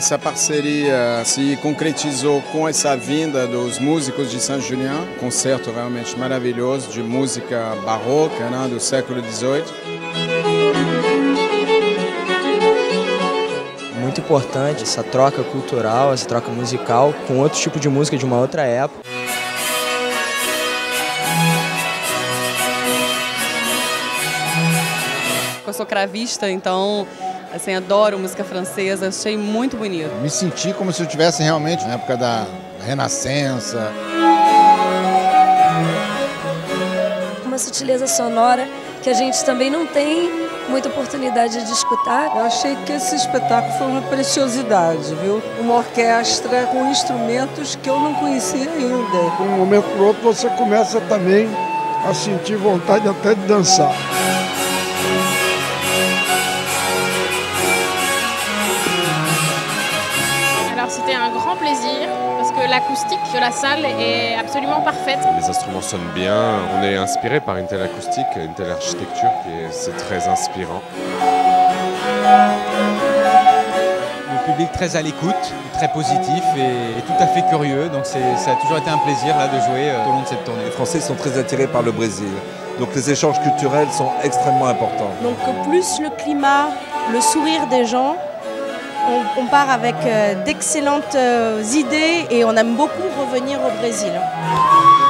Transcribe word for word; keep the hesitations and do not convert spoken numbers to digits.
essa parceria se concretizou com essa vinda dos músicos de Saint Julien, um concerto realmente maravilhoso de música barroca, né, do século dezoito. Muito importante essa troca cultural, essa troca musical com outro tipo de música de uma outra época. Eu sou cravista, então assim, adoro música francesa, achei muito bonito. Me senti como se eu estivesse realmente na época da Renascença. Uma sutileza sonora que a gente também não tem muita oportunidade de escutar. Eu achei que esse espetáculo foi uma preciosidade, viu? Uma orquestra com instrumentos que eu não conhecia ainda. De um momento para o outro você começa também a sentir vontade até de dançar. Alors c'était un grand plaisir parce que l'acoustique de la salle est absolument parfaite. Les instruments sonnent bien, on est inspiré par une telle acoustique, une telle architecture, et c'est très inspirant. Le public très à l'écoute, très positif et, et tout à fait curieux, donc ça a toujours été un plaisir là, de jouer tout au long de cette tournée. Les Français sont très attirés par le Brésil, donc les échanges culturels sont extrêmement importants. Donc plus le climat, le sourire des gens, on, on part avec euh, d'excellentes euh, idées et on aime beaucoup revenir au Brésil.